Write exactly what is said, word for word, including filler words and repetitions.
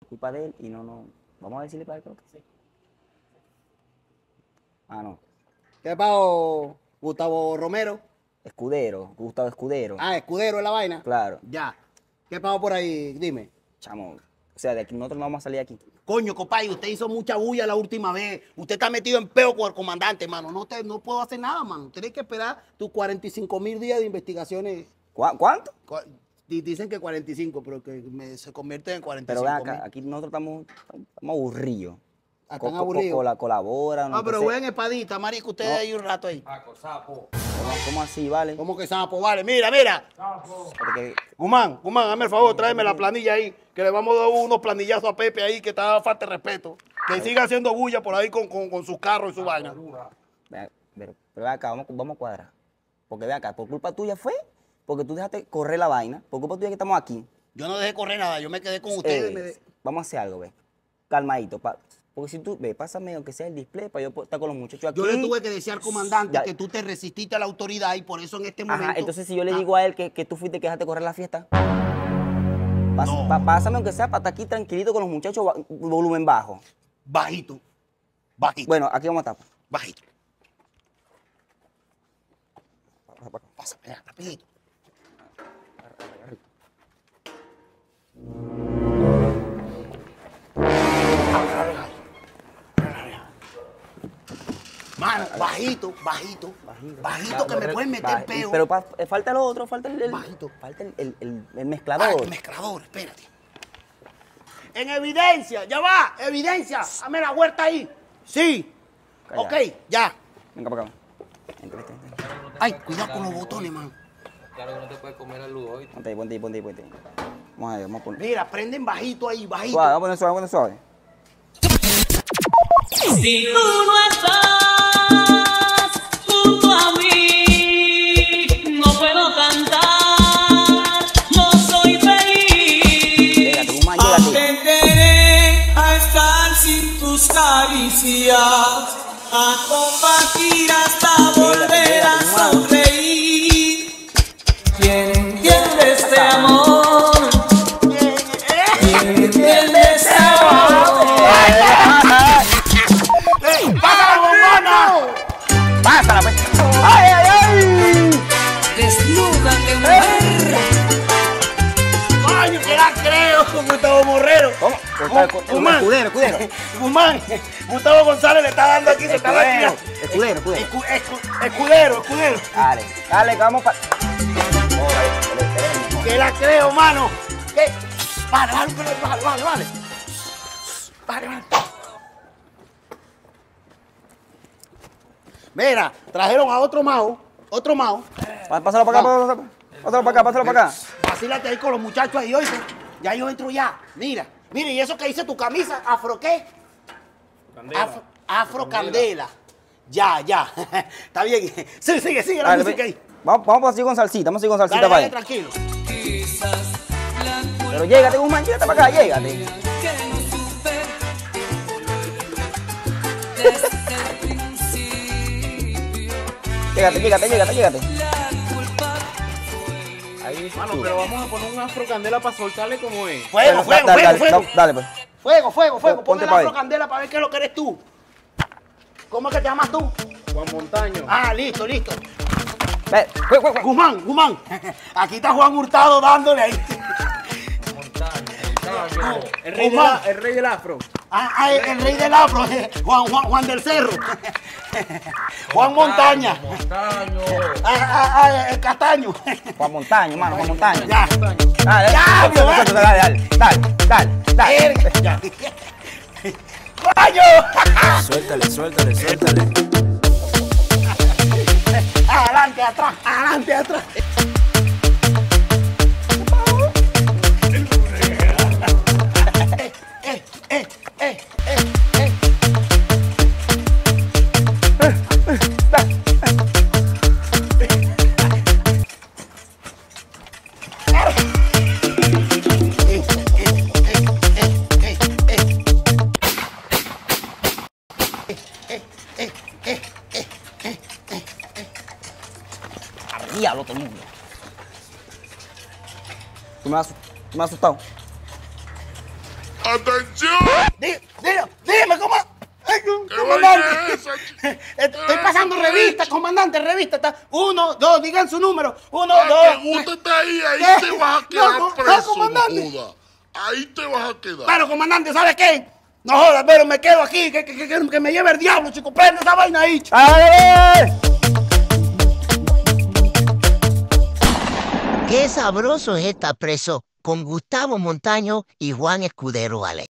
culpa de él y no, no. Vamos a decirle para él que sí. Ah, no. ¿Qué pasó, Gustavo Romero? Escudero, Gustavo Escudero. Ah, Escudero es la vaina. Claro. Ya. ¿Qué pasó por ahí? Dime. Chamo, o sea, de aquí nosotros no vamos a salir de aquí. Coño, compadre, usted hizo mucha bulla la última vez. Usted está metido en peo con el comandante, mano. No, te, no puedo hacer nada, mano. Tienes que esperar tus cuarenta y cinco mil días de investigaciones. ¿Cu ¿Cuánto? Cu- Dicen que cuarenta y cinco, pero que me- se convierte en cuarenta y Pero cinco vean acá, aquí nosotros estamos, estamos aburridos. Ah, Co- están co- aburridos. co- cola- Colaboran. Ah, no pero sé. buen espadita, marico, usted No. ahí un rato ahí. ¿Cómo, cómo así, vale? ¿Cómo que sapo? Vale, mira, mira. Porque Guzmán, Guzmán, hazme el favor, tráeme la planilla ahí, que le vamos a dar unos planillazos a Pepe ahí, que está falta de respeto. Que siga haciendo bulla por ahí con, con, con sus carros y su vaina. Vea, Pero, pero ven acá, vamos, vamos a cuadrar. Porque ve acá, por culpa tuya fue, porque tú dejaste correr la vaina, por culpa tuya que estamos aquí. Yo no dejé correr nada, yo me quedé con ustedes. Eh, me de- Vamos a hacer algo, ve. Calmadito. Pa, porque si tú, ve, pásame aunque sea el display para yo poder estar con los muchachos aquí. Yo le tuve que decir al comandante Ya. que tú te resististe a la autoridad y por eso en este momento... Ajá, entonces si yo le Ah, digo a él que, que tú fuiste que dejaste correr la fiesta. Pas- No. pa- pásame aunque sea para estar aquí tranquilito con los muchachos, va- volumen bajo. Bajito, bajito, Bueno, aquí vamos a estar. bajito. Pásame, ya, rapidito. Mano, bajito, bajito, bajito, que me pueden meter Baja- peo. Pero pa- eh, falta lo otro, falta el, el- Bajito. falta el, el- el- el Ah, mezclador. el mezclador, espérate. En evidencia, ya va, evidencia. Dame la huerta ahí. Sí. Calla. Ok, ya. Venga para acá. Entra, entra, entra. Ay, cuidado con los botones, man. Claro que no te puedes comer la luz hoy. Ponte ahí, ponte ahí, ponte ahí, ponte ahí. Vamos a ver, vamos a poner. Mira, prenden bajito ahí, bajito. Suave, vamos a poner suave, vamos a poner suave. Si tú no estás junto a mí, no puedo cantar, no soy feliz. Llégate, Guzmán, llégate. Aprenderé a estar sin tus caricias, a compartir hasta volver a sonreír. ¿Quién entiende este amor? ¿Quién entiende este amor? ¡Ey, pásala, bombona! ¡Pásala, pues! ¡Ay, ay, ay! Desnúdate, mujer. ¡Coño, que la creo! Gustavo Morrero. ¿Cómo? Gu- Guzmán. Escudero, escudero. Guzmán, Gustavo González le está dando aquí, se está Escudero, dando. escudero, escudero. Escu- escu- Escudero, escudero. Dale, dale, que vamos para... Que la creo, mano. ¿Qué? Vale, vale, vale, vale, vale, vale. Vale, vale. Mira, trajeron a otro mao, otro mao. Pásalo para acá, pásalo, pásalo para acá, pásalo para acá. Vacílate ahí con los muchachos ahí, oíste. Ya yo entro ya. Mira, mira, y eso que dice tu camisa, ¿afro qué? Candela. Afro, afro candela. Ya, ya. Está bien. Sí, sigue, sigue la Dale, música ve. ahí. Vamos, vamos a seguir con salsita, vamos a seguir con salsita Dale, para dale, ahí. tranquilo. Quizás la culpa Pero llégate, Guzmán, llégate para acá, llégate. que no supe desde el principio. Llégate, llégate, llégate, llégate. La culpa Ahí, Mano, tú. pero vamos a poner un afro candela para soltarle como es. Fuego, Dale, fuego, dale, fuego, dale, fuego. no, dale, pues. Fuego, fuego, fuego. Ponte Ponte la pa' ahí. afro candela para ver qué es lo que eres tú. ¿Cómo es que te llamas tú? Juan Montaño. Ah, listo, listo. Ve, fue, fue, fue. Guzmán, Guzmán. Aquí está Juan Hurtado dándole ahí. Montaño. El rey, del, Guzmán. el rey del afro. Ah, ah, el, el rey del afro, eh, Juan, Juan, Juan del Cerro. Juan Montaña. Montaño. Ah, ah, ah, el Castaño. Juan Montaño, mano, Juan Montaño. Ya. Dale, dale, Ya, suelta, suelta, suelta, dale, dale, dale, dale, dale. Ya. ¡Coño! Suéltale, suéltale, suéltale. Adelante, atrás, adelante, atrás. Eh, eh, eh, eh, eh, eh. Diablo, todo el mundo. Tú me has, tú me has asustado. ¡Atención! Di- di- Dime, ¿cómo? Ay, ¿Qué comandante. vaina es esa, ch- Estoy pasando ¿Qué revista, es? comandante, revista. Está uno, dos, digan su número. Uno, Ah, dos. que usted está ahí, ahí ¿Qué? te vas a No, quedar no, no, preso, comandante. no joda. Ahí te vas a quedar. Pero, comandante, ¿sabe qué? No jodas, pero me quedo aquí, que, que, que, que me lleve el diablo, chico. Prende esa vaina ahí, chico. ¡Ay! Qué sabroso es estar preso con Gustavo Montaño y Juan Escudero Ale.